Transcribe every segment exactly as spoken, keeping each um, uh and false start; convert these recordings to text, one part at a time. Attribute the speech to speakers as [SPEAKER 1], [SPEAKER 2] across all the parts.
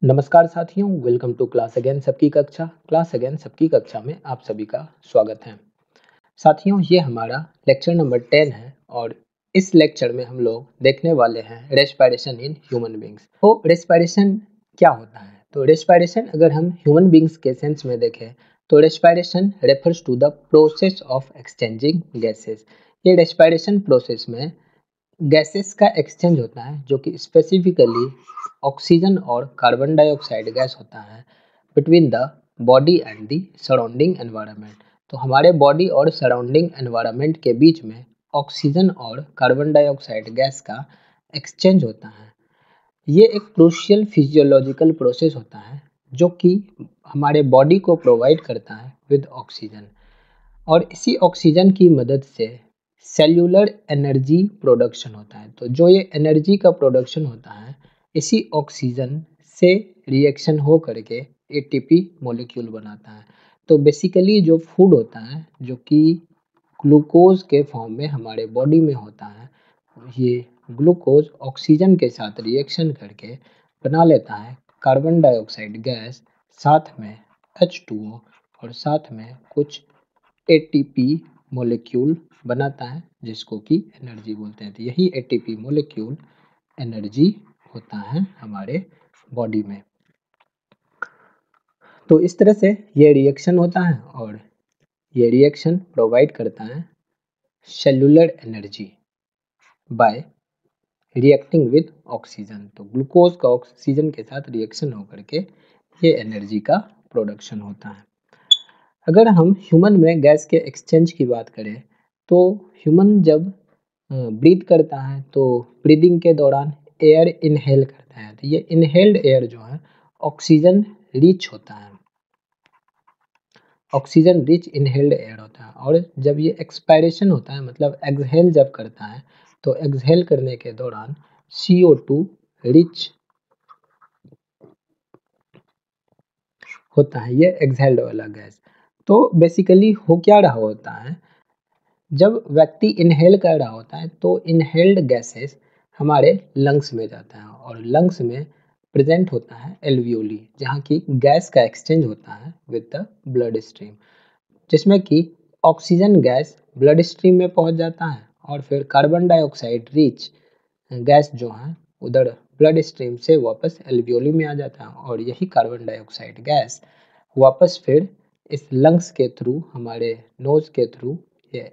[SPEAKER 1] नमस्कार साथियों, welcome to class again सबकी कक्षा। क्लास अगेन सबकी कक्षा में आप सभी का स्वागत है। साथियों, ये हमारा लेक्चर नंबर टेन है और इस लेक्चर में हम लोग देखने वाले हैं रेस्पिरेशन इन ह्यूमन बींग्स। तो रेस्पिरेशन क्या होता है? तो रेस्पिरेशन अगर हम ह्यूमन बींग्स के सेंस में देखें तो respiration refers to the process of exchanging gases. ये रेस्पिरेशन प्रोसेस में गैसेस का एक्सचेंज होता है जो कि स्पेसिफिकली ऑक्सीजन और कार्बन डाइऑक्साइड गैस होता है between the body and the surrounding environment. तो हमारे बॉडी और सराउंडिंग एनवायरनमेंट के बीच में ऑक्सीजन और कार्बन डाइऑक्साइड गैस का एक्सचेंज होता है। ये एक क्रूशियल फिजियोलॉजिकल प्रोसेस होता है जो कि हमारे बॉडी को प्रोवाइड करता है विद ऑक्सीजन, और इसी ऑक्सीजन की मदद से सेल्यूलर एनर्जी प्रोडक्शन होता है। तो जो ये एनर्जी का प्रोडक्शन होता है इसी ऑक्सीजन से रिएक्शन हो करके एटीपी मॉलिक्यूल बनाता है। तो बेसिकली जो फूड होता है जो कि ग्लूकोज के फॉर्म में हमारे बॉडी में होता है, ये ग्लूकोज ऑक्सीजन के साथ रिएक्शन करके बना लेता है कार्बन डाइऑक्साइड गैस, साथ में एच टू ओ और साथ में कुछ एटीपी मॉलिक्यूल बनाता है जिसको कि एनर्जी बोलते हैं। तो यही एटीपी मॉलिक्यूल एनर्जी होता है हमारे बॉडी में। तो इस तरह से ये रिएक्शन होता है और ये रिएक्शन प्रोवाइड करता है cellular energy by reacting with oxygen. तो ग्लूकोज का ऑक्सीजन के साथ रिएक्शन होकर के ये एनर्जी का प्रोडक्शन होता है। अगर हम ह्यूमन में गैस के एक्सचेंज की बात करें तो ह्यूमन जब ब्रीथ करता है तो ब्रीदिंग के दौरान एयर इनहेल करता है। तो ये इनहेल्ड एयर जो है ऑक्सीजन रिच होता है, ऑक्सीजन रिच इनहेल्ड एयर होता है। और जब ये एक्सपायरेशन होता है मतलब एक्सहेल जब करता है तो एक्सहेल करने के दौरान सी ओ टू रिच होता है, ये एक्सहेल्ड वाला गैस। तो बेसिकली हो क्या रहा होता है, जब व्यक्ति इनहेल कर रहा होता है तो इनहेल्ड गैसेस हमारे लंग्स में जाता है और लंग्स में प्रेजेंट होता है एल्वियोली, जहाँ की गैस का एक्सचेंज होता है विद द ब्लड स्ट्रीम, जिसमें कि ऑक्सीजन गैस ब्लड स्ट्रीम में पहुंच जाता है और फिर कार्बन डाइऑक्साइड रिच गैस जो है उधर ब्लड स्ट्रीम से वापस एल्वियोली में आ जाता है और यही कार्बन डाइऑक्साइड गैस वापस फिर इस लंग्स के थ्रू हमारे नोज के थ्रू ये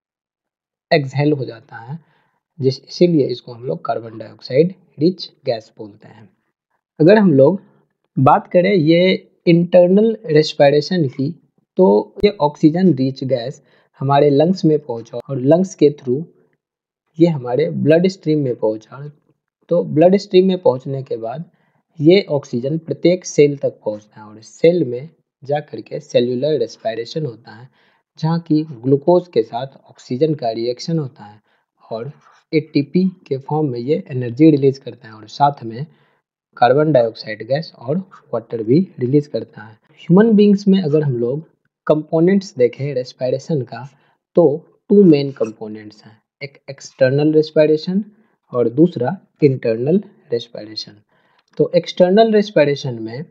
[SPEAKER 1] एक्सहेल हो जाता है, जिस इसीलिए इसको हम लोग कार्बन डाइऑक्साइड रिच गैस बोलते हैं। अगर हम लोग बात करें ये इंटरनल रेस्पिरेशन की, तो ये ऑक्सीजन रिच गैस हमारे लंग्स में पहुंचा और लंग्स के थ्रू ये हमारे ब्लड स्ट्रीम में पहुंचा। तो ब्लड स्ट्रीम में पहुंचने के बाद ये ऑक्सीजन प्रत्येक सेल तक पहुंचता है और सेल में जा करके सेल्यूलर रेस्पिरेशन होता है, जहाँ की ग्लूकोज के साथ ऑक्सीजन का रिएक्शन होता है और एटीपी के फॉर्म में ये एनर्जी रिलीज करता है और साथ में कार्बन डाइऑक्साइड गैस और वाटर भी रिलीज करता है। ह्यूमन बींग्स में अगर हम लोग कंपोनेंट्स देखें रेस्पिरेशन का तो टू मेन कंपोनेंट्स हैं, एक एक्सटर्नल रेस्पिरेशन और दूसरा इंटरनल रेस्पिरेशन। तो एक्सटर्नल रेस्पिरेशन में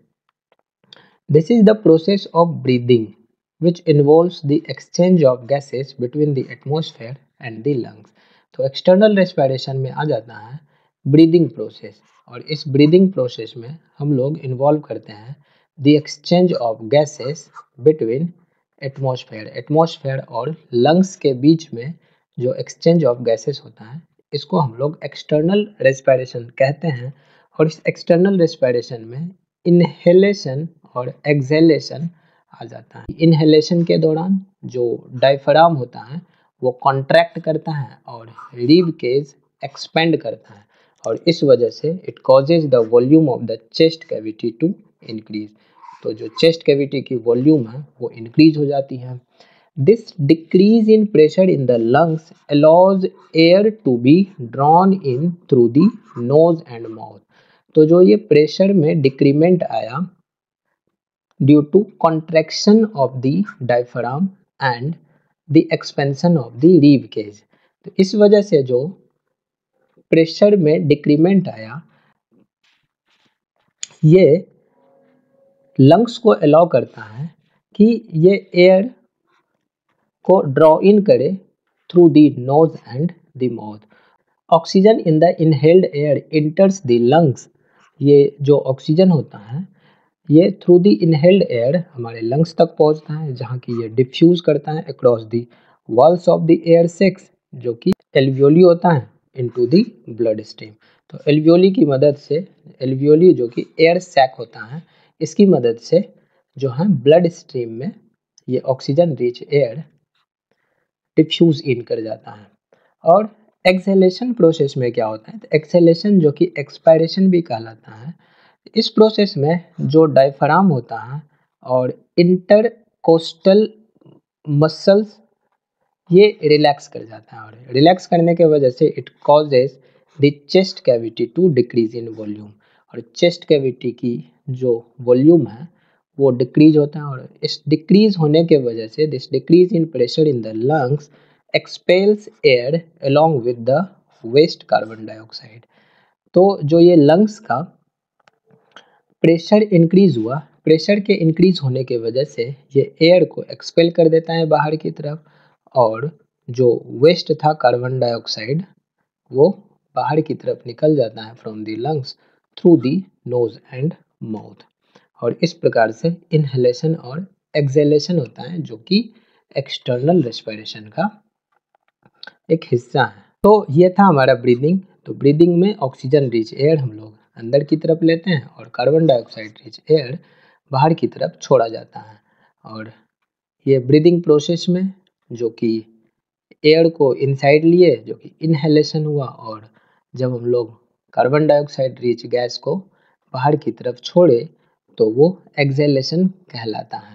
[SPEAKER 1] this is the process of breathing which involves the exchange of gases between the atmosphere and the lungs। तो एक्सटर्नल रेस्पिरेशन में आ जाता है ब्रीदिंग प्रोसेस, और इस ब्रीदिंग प्रोसेस में हम लोग इन्वॉल्व करते हैं the exchange of gases between atmosphere atmosphere और लंग्स के बीच में जो एक्सचेंज ऑफ गैसेस होता है इसको हम लोग एक्सटर्नल रेस्पिरेशन कहते हैं। और इस एक्सटर्नल रेस्पिरेशन में इनहेलेशन और एक्सहेलेशन आ जाता है। इनहेलेशन के दौरान जो डायफ्राम होता है वो कॉन्ट्रैक्ट करता है और रिब केज एक्सपेंड करता है और इस वजह से it causes the volume of the chest cavity to increase. तो जो चेस्ट कैविटी की वॉल्यूम है वो इंक्रीज हो जाती है। This decrease in pressure in the lungs allows air to be drawn in through the nose and mouth. तो जो ये प्रेशर में डिक्रीमेंट आया due to contraction of the diaphragm and the expansion of the rib cage, तो इस वजह से जो प्रेशर में डिक्रीमेंट आया ये लंग्स को अलाउ करता है कि ये एयर को ड्रॉ इन करे through the nose and the mouth. Oxygen in the inhaled air enters the lungs. ये जो ऑक्सीजन होता है ये थ्रू द इनहेल्ड एयर हमारे लंग्स तक पहुंचता है, जहाँ की ये डिफ्यूज करता है across the walls of the air sacs, जो कि एल्वियोली होता है, इनटू द ब्लड स्ट्रीम। तो एल्वियोली की मदद से, एल्वियोली जो कि एयर सैक होता है, इसकी मदद से जो है ब्लड स्ट्रीम में ये oxygen rich air diffuse in कर जाता है। और एक्सेलेशन प्रोसेस में क्या होता है, तो एक्सेलेशन जो कि एक्सपायरेशन भी कहलाता है, इस प्रोसेस में जो डायफ्राम होता है और इंटरकोस्टल मसल्स ये रिलैक्स कर जाता है, और रिलैक्स करने के वजह से it causes the chest cavity to decrease in volume. और चेस्ट कैविटी की जो वॉल्यूम है वो डिक्रीज होता है, और इस डिक्रीज होने के वजह से this decrease in pressure in the lungs expels air along with the waste carbon dioxide. तो जो ये लंग्स का प्रेशर इंक्रीज हुआ, प्रेशर के इंक्रीज होने के वजह से ये एयर को एक्सपेल कर देता है बाहर की तरफ, और जो वेस्ट था कार्बन डाइऑक्साइड वो बाहर की तरफ निकल जाता है from the lungs through the nose and mouth. और इस प्रकार से इनहेलेशन और एक्सहेलेशन होता है, जो कि एक्सटर्नल रेस्पिरेशन का एक हिस्सा है। तो ये था हमारा ब्रीदिंग। तो ब्रीदिंग में ऑक्सीजन रिच एयर हम लोग अंदर की तरफ लेते हैं और कार्बन डाइऑक्साइड रिच एयर बाहर की तरफ छोड़ा जाता है। और ये ब्रीदिंग प्रोसेस में जो कि एयर को इनसाइड लिए जो कि इनहेलेशन हुआ, और जब हम लोग कार्बन डाइऑक्साइड रिच गैस को बाहर की तरफ छोड़े तो वो एक्सहेलेशन कहलाता है।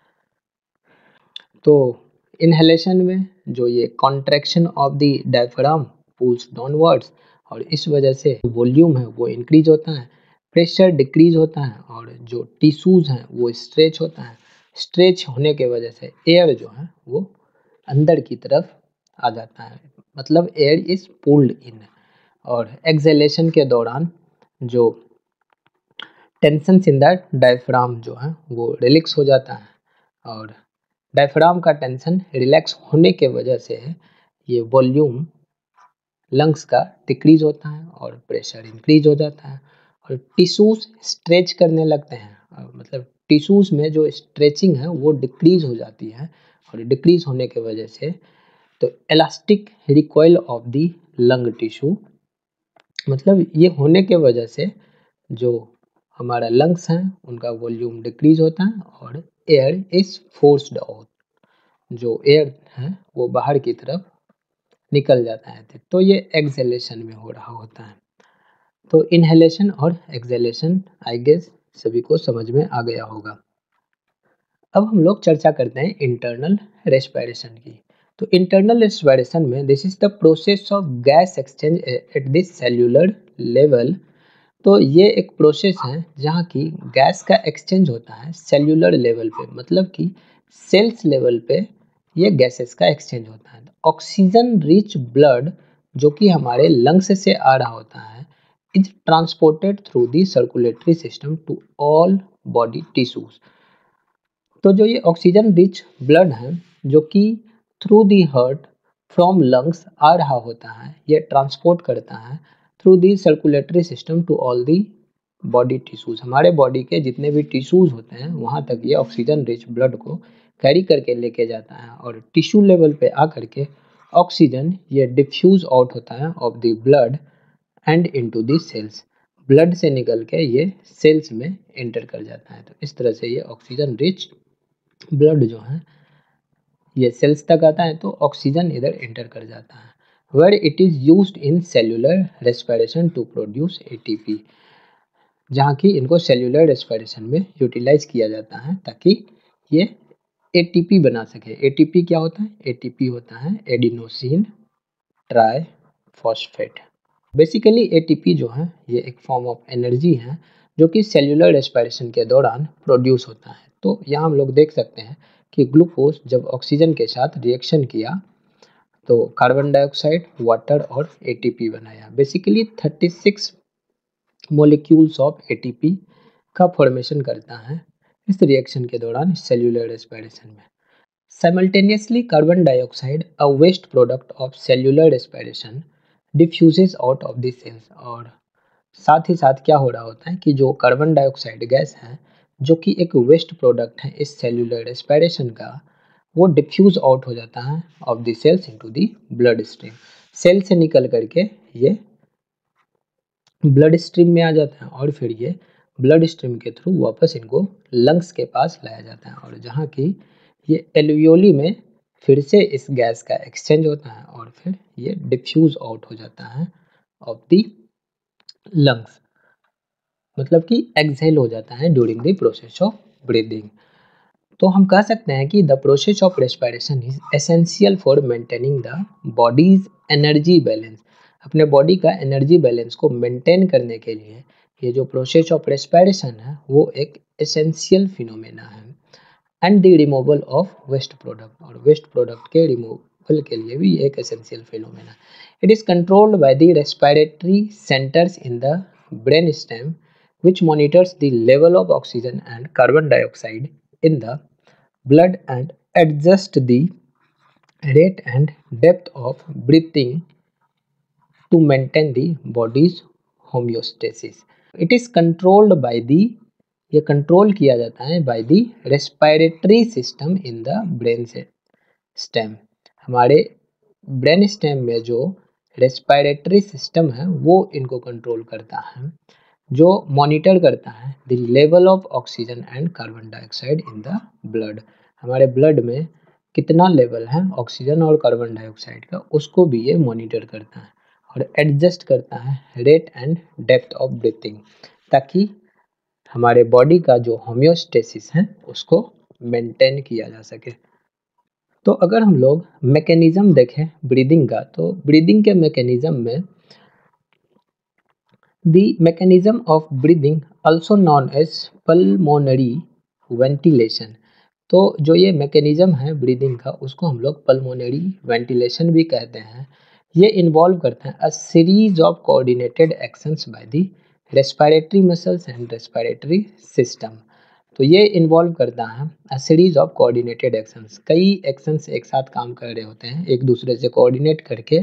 [SPEAKER 1] तो इनहेलेशन में जो ये contraction of the diaphragm pulls downwards, और इस वजह से वॉल्यूम है वो इंक्रीज होता है, प्रेशर डिक्रीज होता है, और जो टिश्यूज हैं वो स्ट्रेच होता है। स्ट्रेच होने के वजह से एयर जो है वो अंदर की तरफ आ जाता है, मतलब एयर इज पुल्ड इन। और एक्सहेलेशन के दौरान जो टेंशन इन द डायफ्राम जो है वो रिलैक्स हो जाता है, और डायफ्राम का टेंशन रिलैक्स होने के वजह से ये वॉल्यूम लंग्स का डिक्रीज होता है और प्रेशर इंक्रीज हो जाता है, और टिश्यूज स्ट्रेच करने लगते हैं, मतलब टिश्यूज में जो स्ट्रेचिंग है वो डिक्रीज हो जाती है, और डिक्रीज होने के वजह से तो elastic recoil of the lung tissue, मतलब ये होने के वजह से जो हमारा लंग्स हैं उनका वॉल्यूम डिक्रीज होता है और एयर इज फोर्स्ड आउट, जो एयर है वो बाहर की तरफ निकल जाता है। तो ये एक्सहेलेशन में हो रहा होता है। तो इनहेलेशन और एक्सहेलेशन आई गेस सभी को समझ में आ गया होगा। अब हम लोग चर्चा करते हैं इंटरनल रेस्पिरेशन की। तो इंटरनल रेस्पिरेशन में this is the process of gas exchange at this cellular level. तो ये एक प्रोसेस है जहाँ की गैस का एक्सचेंज होता है सेल्यूलर लेवल पे, मतलब कि सेल्स लेवल पे ये गैसेस का एक्सचेंज होता है। ऑक्सीजन रिच ब्लड जो कि हमारे लंग्स से आ रहा होता है is transported through the circulatory system to all body tissues. तो जो ये ऑक्सीजन रिच ब्लड है जो कि through the heart from lungs आ रहा होता है, ये ट्रांसपोर्ट करता है through the circulatory system to all the body tissues. हमारे बॉडी के जितने भी टिश्यूज होते हैं वहाँ तक ये ऑक्सीजन रिच ब्लड को कैरी करके लेके जाता है, और टिश्यू लेवल पे आ करके ऑक्सीजन ये डिफ्यूज आउट होता है of the blood and into the cells. Blood से निकल के ये सेल्स में एंटर कर जाता है। तो इस तरह से ये ऑक्सीजन रिच ब्लड जो है ये सेल्स तक आता है, तो ऑक्सीजन इधर एंटर कर जाता है, where it is used in cellular respiration to produce ATP, जहाँ की इनको सेल्यूलर रेस्पिरेशन में यूटिलाइज किया जाता है ताकि ये एटीपी बना सके। एटीपी क्या होता है? एटीपी होता है एडिनोसिन ट्राइफॉस्फेट। बेसिकली एटीपी जो है ये एक फॉर्म ऑफ एनर्जी है जो कि सेल्यूलर रेस्पिरेशन के दौरान प्रोड्यूस होता है। तो यहाँ हम लोग देख सकते हैं कि ग्लूकोज जब ऑक्सीजन के साथ रिएक्शन किया तो कार्बन डाइऑक्साइड, वाटर और एटीपी बनाया। Basically thirty six molecules of ATP का फॉर्मेशन करता है इस रिएक्शन के दौरान सेल्यूलर रेस्पिरेशन में simultaneously carbon dioxide a waste product of cellular respiration diffuses out of the cells. और साथ ही साथ क्या हो रहा होता है कि जो कार्बन डाइऑक्साइड गैस है जो कि एक वेस्ट प्रोडक्ट है इस सेल्यूलर रेस्पिरेशन का, वो डिफ्यूज आउट हो जाता है of the cells into the blood stream. Cell से निकल करके ये ब्लड स्ट्रीम में आ जाता है और फिर ये ब्लड स्ट्रीम के थ्रू वापस इनको लंग्स के पास लाया जाता है, और जहाँ की ये एल्वियोली में फिर से इस गैस का एक्सचेंज होता है और फिर ये डिफ्यूज आउट हो जाता है ऑफ दी लंग्स, मतलब कि एक्सहेल हो जाता है during the process of breathing. तो हम कह सकते हैं कि the process of respiration is essential for maintaining the body's energy balance. अपने बॉडी का एनर्जी बैलेंस को मेंटेन करने के लिए ये जो प्रोसेस ऑफ रेस्पिरेशन है वो एक एसेंशियल फिनोमेना है। And the removal of waste product, और वेस्ट प्रोडक्ट के रिमूवल के लिए भी एक essential phenomena. It is controlled by the respiratory centres in the brain stem which monitors the level of oxygen and carbon dioxide in the blood and adjust the rate and depth of breathing to maintain the body's homeostasis. It is controlled by the ये control किया जाता है by the respiratory system in the brain stem. हमारे brain stem में जो respiratory system है वो इनको कंट्रोल करता है, जो मॉनिटर करता है the level of oxygen and carbon dioxide in the blood. हमारे ब्लड में कितना लेवल है ऑक्सीजन और कार्बन डाइऑक्साइड का उसको भी ये मॉनिटर करता है और एडजस्ट करता है rate and depth of breathing, ताकि हमारे बॉडी का जो होम्योस्टेसिस है उसको मेंटेन किया जा सके। तो अगर हम लोग मैकेनिज्म देखें ब्रीदिंग का, तो ब्रीदिंग के मैकेनिज्म में The mechanism of breathing also known as pulmonary ventilation। तो जो ये मैकेनिज्म है ब्रीदिंग का उसको हम लोग पल्मोनरी वेंटिलेशन भी कहते हैं। ये इन्वॉल्व करते हैं a series of coordinated actions by the respiratory muscles and respiratory system. तो ये इन्वॉल्व करता है a series of coordinated actions, कई एक्शंस एक साथ काम कर रहे होते हैं एक दूसरे से कोऑर्डिनेट करके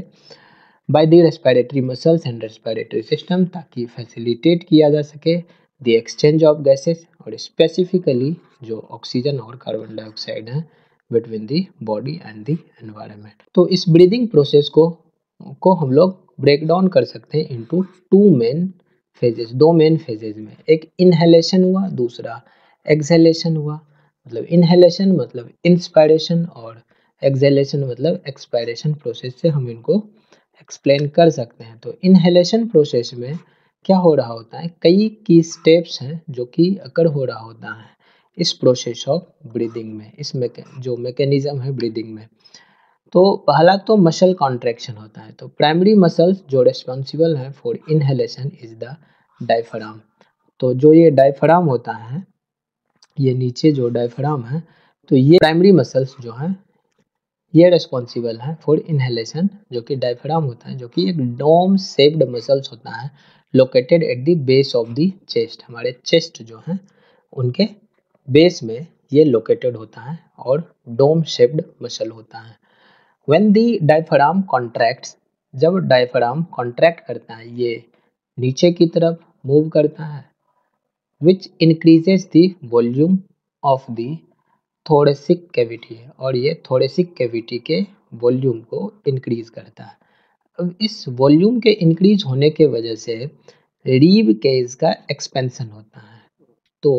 [SPEAKER 1] by the respiratory muscles and respiratory system, ताकि फैसिलिटेट किया जा सके द एक्सचेंज ऑफ गैसेस, और स्पेसिफिकली जो ऑक्सीजन और कार्बन डाइऑक्साइड है between the body and the environment. तो इस ब्रीदिंग प्रोसेस को को हम लोग ब्रेक डाउन कर सकते हैं इनटू टू मेन फेजेस, दो मेन फेजेस में। एक इनहेलेशन हुआ, दूसरा एक्सहेलेशन हुआ। मतलब इनहेलेशन मतलब इंस्पायरेशन और एक्सहेलेशन मतलब एक्सपायरेशन प्रोसेस से हम इनको एक्सप्लेन कर सकते हैं। तो इनहेलेशन प्रोसेस में क्या हो रहा होता है, कई की स्टेप्स हैं जो कि अकर हो रहा होता है इस प्रोसेस ऑफ ब्रीदिंग में, इस मेके, जो मैकेनिज्म है ब्रीदिंग में। तो पहला तो मसल कॉन्ट्रैक्शन होता है। तो प्राइमरी मसल्स जो रिस्पॉन्सिबल है for inhalation is the diaphragm. तो जो ये डायफ्राम होता है, ये नीचे जो डायफ्राम है, तो ये प्राइमरी मसल्स जो हैं ये रिस्पॉन्सिबल है फॉर इनहेलेशन, जो कि डायफ्राम होता है, जो कि एक डोम शेप्ड मसल्स होता है located at the base of the chest. हमारे चेस्ट जो है उनके बेस में ये लोकेटेड होता है और डोम शेप्ड मसल होता है। व्हेन द डायफ्राम कॉन्ट्रैक्ट्स, जब डायफ्राम कॉन्ट्रैक्ट करता है ये नीचे की तरफ मूव करता है, which increases the volume of the thoracic cavity है, और ये थोरेसिक कैविटी के वॉल्यूम को इंक्रीज करता है। अब इस वॉल्यूम के इंक्रीज होने के वजह से रीब केज का एक्सपेंशन होता है। तो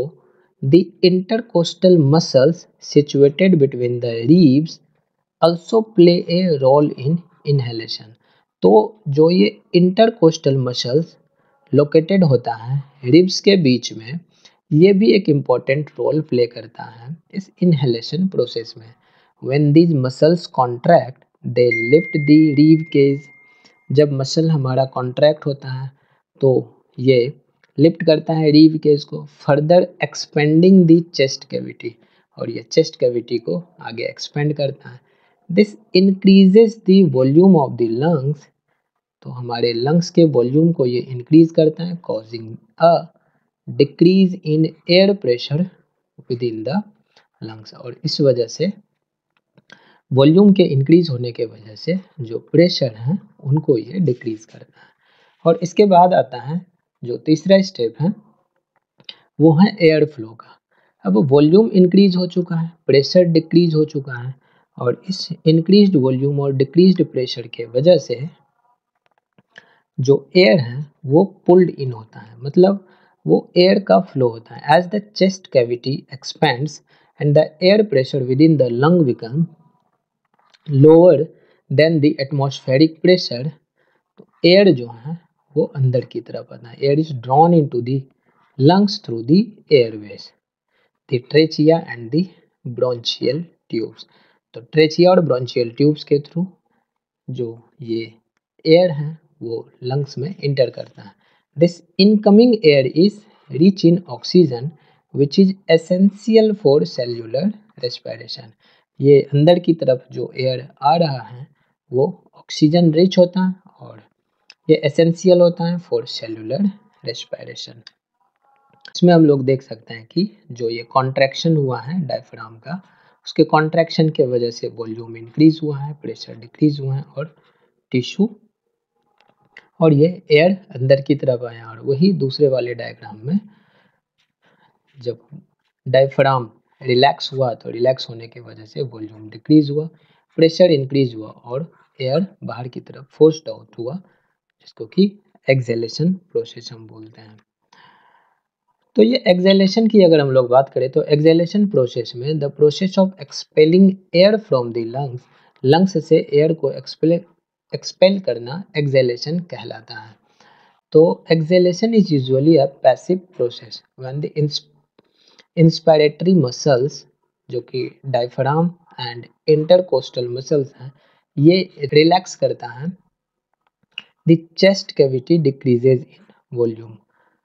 [SPEAKER 1] the intercostal muscles situated between the ribs also play a role in inhalation। तो जो ये इंटरकोस्टल मसल्स लोकेटेड होता है रिब्स के बीच में, ये भी एक इम्पॉर्टेंट रोल प्ले करता है इस इनहेलेशन प्रोसेस में। When these muscles contract they lift the rib cage. जब मसल हमारा कॉन्ट्रैक्ट होता है तो ये लिफ्ट करता है रिब केज को, further expanding the chest cavity, और ये चेस्ट कैविटी को आगे एक्सपेंड करता है। This increases the volume of the lungs. तो हमारे लंग्स के वॉल्यूम को ये इंक्रीज करता है, causing a decrease in air pressure within the lungs. और इस वजह से वॉल्यूम के इंक्रीज होने के वजह से जो प्रेशर है उनको ये डिक्रीज करता है। और इसके बाद आता है जो तीसरा स्टेप है वो है एयर फ्लो का। अब वॉल्यूम इंक्रीज हो चुका है, प्रेशर डिक्रीज हो चुका है, और इस इंक्रीज्ड वॉल्यूम और डिक्रीज्ड प्रेशर के वजह से जो एयर है वो पुल्ड इन होता है, मतलब वो एयर का फ्लो होता है। As the chest cavity expands and the air pressure within the lung become lower than the atmospheric pressure, air जो है वो अंदर की तरफ आता है। Air is drawn into the lungs through the airways, the trachea and the bronchial tubes. तो trachea और ब्रोंचियल ट्यूब्स के थ्रू जो ये एयर है वो लंग्स में इंटर करता है। This incoming air is rich in oxygen which is essential for cellular respiration. ये अंदर की तरफ जो एयर आ रहा है वो ऑक्सीजन रिच होता है और ये एसेंशियल होता है फॉर सेल्यूलर रेस्पिरेशन। इसमें हम लोग देख सकते हैं कि जो ये कॉन्ट्रैक्शन हुआ है डायफ्राम का, उसके कॉन्ट्रैक्शन के वजह से वॉल्यूम इंक्रीज हुआ है, प्रेशर डिक्रीज हुआ है और टिश्यू और ये एयर अंदर की तरफ आया। और वही दूसरे वाले डायग्राम में जब डायफ्राम रिलैक्स हुआ तो रिलैक्स होने की वजह से वॉल्यूम डिक्रीज हुआ, प्रेशर इंक्रीज हुआ और एयर बाहर की तरफ फोर्स्ड आउट हुआ, जिसको कि एक्सेलेशन प्रोसेस हम बोलते हैं। तो ये एक्सेलेशन की अगर हम लोग बात करें तो एक्सेलेशन प्रोसेस में the process of expelling air from the lungs, lungs से एयर को एक्सपेल एक्सपेल करना एक्सेलेशन कहलाता है। तो exhalation is usually a passive process when the inspiratory muscles जो कि डायफ्राम एंड इंटरकोस्टल मसल्स हैं ये रिलैक्स करता है, the chest cavity decreases in volume.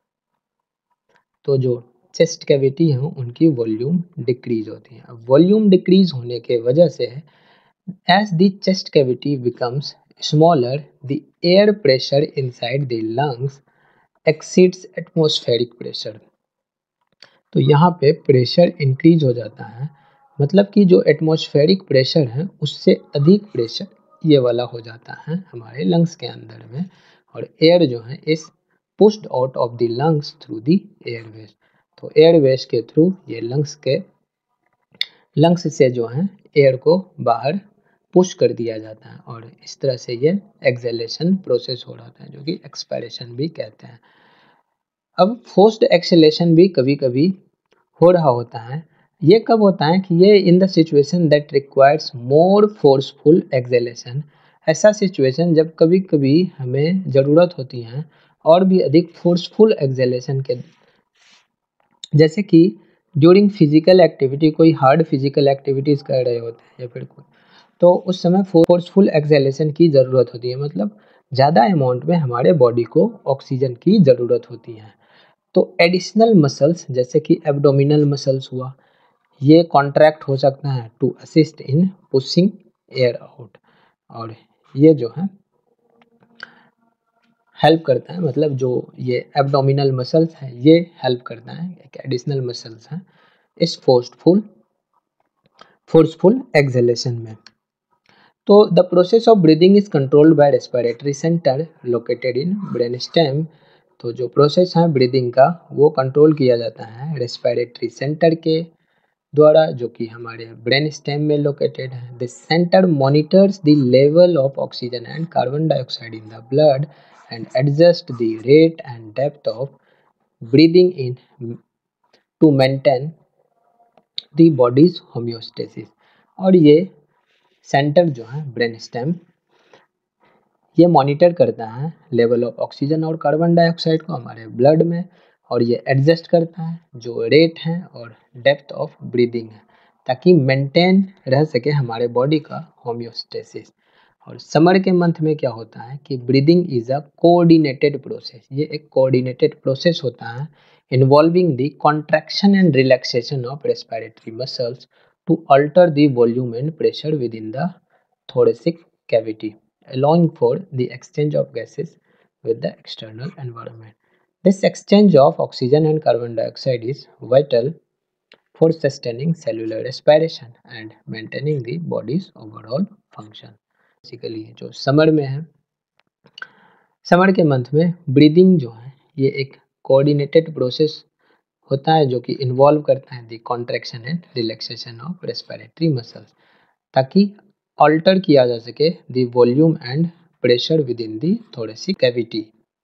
[SPEAKER 1] तो जो चेस्ट कैविटी है उनकी वॉल्यूम डिक्रीज होती है। वॉल्यूम डिक्रीज होने के वजह से as the chest cavity becomes smaller the air pressure inside the lungs exceeds atmospheric pressure. तो यहाँ पे प्रेशर इंक्रीज हो जाता है, मतलब कि जो एटमॉस्फेरिक प्रेशर है उससे अधिक प्रेशर ये वाला हो जाता है हमारे लंग्स के अंदर में, और एयर जो है is pushed out of the lungs through the airways. तो एयरवेज के थ्रू ये लंग्स के लंग्स से जो है एयर को बाहर पुश कर दिया जाता है और इस तरह से ये एक्सेलेशन प्रोसेस हो रहा है, जो कि एक्सपायरेशन भी कहते हैं। अब फोर्स्ड एक्सेलेशन भी कभी कभी हो रहा होता है। ये कब होता है कि ये in the situation that requires more forceful exhalation. ऐसा सिचुएशन जब कभी कभी हमें ज़रूरत होती है और भी अधिक फोर्सफुल एक्सेलेशन के, जैसे कि ड्यूरिंग फिजिकल एक्टिविटी, कोई हार्ड फिजिकल एक्टिविटीज़ कर रहे होते हैं या फिर कोई, तो उस समय फोर्सफुल एक्सेलेशन की ज़रूरत होती है, मतलब ज़्यादा अमाउंट में हमारे बॉडी को ऑक्सीजन की ज़रूरत होती है। तो एडिशनल मसल्स जैसे कि एब्डोमिनल मसल्स हुआ, ये कॉन्ट्रैक्ट हो सकता है to assist in pushing air out, और ये जो है हेल्प करता है, मतलब जो ये एब्डोमिनल मसल्स हैं ये हेल्प करता है, एक एडिशनल मसल्स हैं इस फोर्सफुल फोर्सफुल एक्सेलेशन में। तो the process of breathing is controlled by respiratory center located in brain stem. तो जो प्रोसेस है ब्रीदिंग का वो कंट्रोल किया जाता है रेस्पिरेटरी सेंटर के द्वारा, जो कि हमारे ब्रेन स्टेम में लोकेटेड है। This center monitors the level of oxygen and carbon dioxide in the blood and adjust the rate and depth of breathing in to maintain the body's homeostasis. और ये centre जो है brain stem ये monitor करता है level of oxygen और carbon dioxide को हमारे ब्लड में, और ये एडजस्ट करता है जो रेट है और डेप्थ ऑफ ब्रीदिंग है, ताकि मेंटेन रह सके हमारे बॉडी का होम्योस्टेसिस। और समर के मंथ में क्या होता है कि breathing is a coordinated process, ये एक कोऑर्डिनेटेड प्रोसेस होता है involving the contraction and relaxation of respiratory muscles to alter the volume and pressure within the thoracic cavity, allowing for the exchange of gases with the external environment. This exchange of oxygen and carbon dioxide is vital for sustaining cellular respiration and maintaining the body's overall function. Basically जो summer में है, summer के month में breathing जो है ये एक coordinated process होता है जो कि इन्वॉल्व करता है the contraction and relaxation of respiratory muscles, ताकि अल्टर किया जा सके the volume and pressure within the thoracic cavity,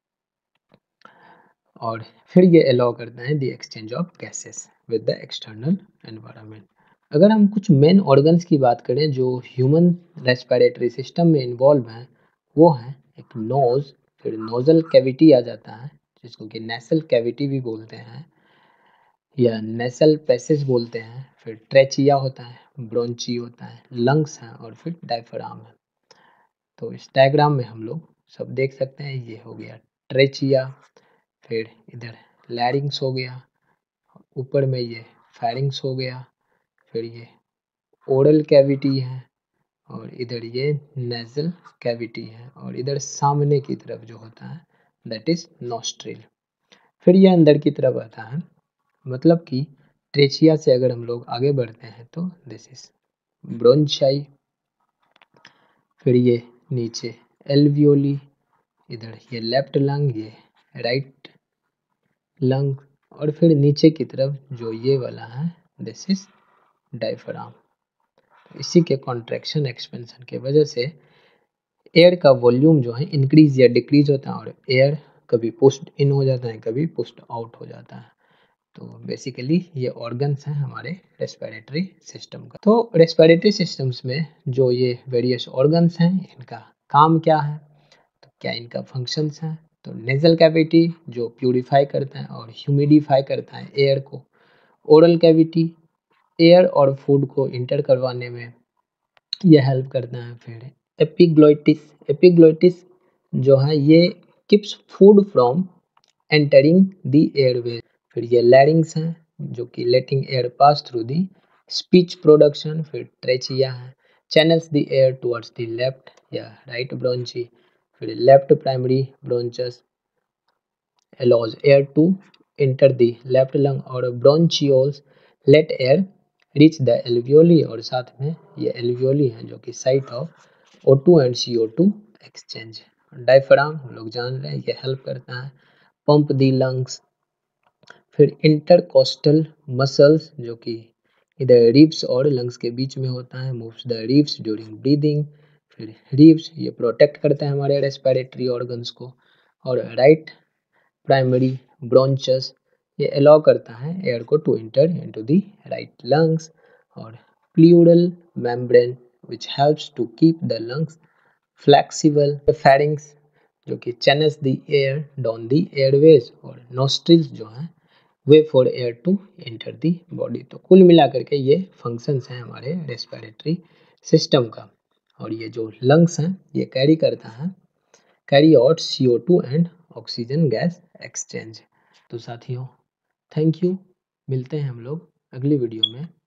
[SPEAKER 1] और फिर ये अलाउ करता है the exchange of gases with the external environment. अगर हम कुछ मेन ऑर्गन्स की बात करें जो ह्यूमन रेस्पिरेटरी सिस्टम में इन्वॉल्व हैं, वो हैं एक नोज, फिर नोजल कैविटी आ जाता है जिसको कि नेसल कैविटी भी बोलते हैं या नेसल पैसेज बोलते हैं, फिर ट्रेचिया होता है, ब्रोंची होता है, लंग्स हैं और फिर डायफ्राम है। तो इस डायग्राम में हम लोग सब देख सकते हैं, ये हो गया ट्रेचिया, फिर इधर लैरिंग्स हो गया, ऊपर में ये फेरिंग्स हो गया, फिर ये ओरल कैविटी है और इधर ये नेजल कैविटी है, और इधर सामने की तरफ जो होता है दैट इज नॉस्ट्रिल। फिर ये अंदर की तरफ आता है, मतलब कि ट्रेचिया से अगर हम लोग आगे बढ़ते हैं तो दिस इज ब्रोंचाई, फिर ये नीचे एल्वियोली, इधर ये लेफ्ट लंग, ये राइट लंग, और फिर नीचे की तरफ जो ये वाला है दिस इज डायफ्राम। इसी के कॉन्ट्रैक्शन एक्सपेंशन के वजह से एयर का वॉल्यूम जो है इंक्रीज या डिक्रीज होता है, और एयर कभी पुश्ड इन हो जाता है, कभी पुश्ड आउट हो जाता है। तो बेसिकली ये ऑर्गन्स हैं हमारे रेस्पिरेटरी सिस्टम का। तो रेस्पिरेटरी सिस्टम्स में जो ये वेरियस ऑर्गन्स हैं, इनका काम क्या है, तो क्या इनका फंक्शंस हैं, तो नेजल कैविटी जो प्यूरिफाई करता है और ह्यूमिडिफाई करता है एयर को, ओरल कैविटी एयर और फूड को इंटर करवाने में यह हेल्प करता है, फिर एपिग्लोटिस, एपिग्लोटिस जो है ये keeps food from entering the airway, फिर ये लैरिंग्स हैं जो कि letting air pass through the speech production, फिर ट्रेचिया है channels the air towards the left या राइट ब्रोंची, फिर left primary bronchus allows air to enter the left lung, और bronchioles let air reach the alveoli, और साथ में ये alveoli हैं जो कि site of O two and C O two exchange. Diaphragm हम लोग जान रहे हैं ये हेल्प करता है पंप दी लंग्स, फिर इंटरकोस्टल मसल्स जो कि इधर रिब्स और लंग्स के बीच में होता है, moves the ribs during breathing, फिर रिब्स ये प्रोटेक्ट करते हैं हमारे रेस्पिरेटरी ऑर्गन्स को, और राइट प्राइमरी ब्रोंचस ये अलाउ करता है एयर को to enter into the right lungs, और pleural membrane which helps to keep the lungs flexible, pharynx जो कि channels the air down the airways, और नोस्ट्रिल्स जो हैं way for air to enter the body. तो कुल मिलाकर के ये फंक्शंस हैं हमारे रेस्पिरेटरी सिस्टम का, और ये जो लंग्स हैं ये कैरी करता है carry out C O two and oxygen gas exchange. तो साथियों थैंक यू, मिलते हैं हम लोग अगली वीडियो में।